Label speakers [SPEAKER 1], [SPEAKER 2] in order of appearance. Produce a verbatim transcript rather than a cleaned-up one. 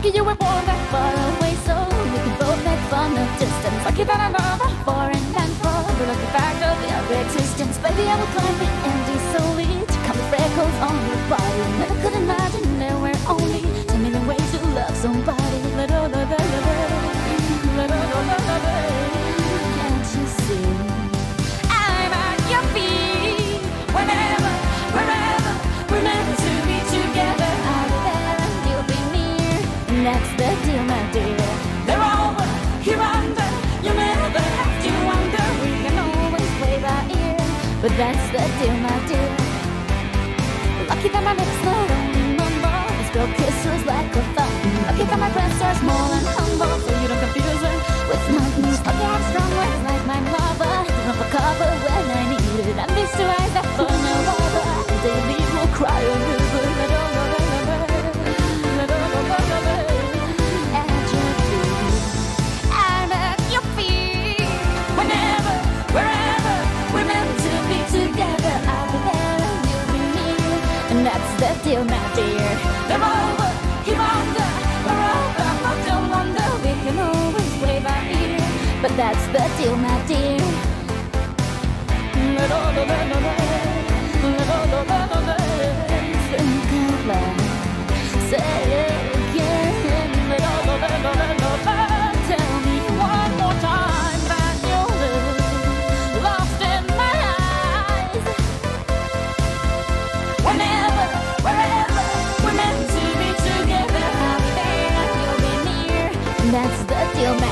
[SPEAKER 1] Lucky you were born that far away, so we can both make fun of distance. Lucky that I know that foreign and far, but lucky fact of your existence. Baby, I will climb the empty solely to come with freckles on your body. Never could imagine there were only a million ways to love somebody. La-da, la-da, la-da, la-da, la-da, la-da. Can't you see? I'm at your feet. Whenever, wherever, we're meant to be together. I'll be there and you'll be near, and that's the deal, my dear. They're over, here under. You never have to wonder. We can always play by ear, but that's the deal, my dear. Lucky that my lips not only mumble, this girl kisses like a fountain. Lucky that my breasts are small and humble, so you don't confuse her with mountains. Lucky I have strong words like my mother, to run for cover when I need it. And these two eyes that burn no other, they leave will cry a river. At your feet, I'm at your feet. Whenever, wherever, we're meant to be together. I'll be there and you'll be near, and that's the deal, my dear. They're over, here under, we're over. I don't wonder, we can always play by ear, but that's the deal, my dear. Think out loud, say it again. Tell me one more time that you're lost in my eyes. Whenever, wherever, we're meant to be together. I'll be there and you'll be near, and that's the deal, man.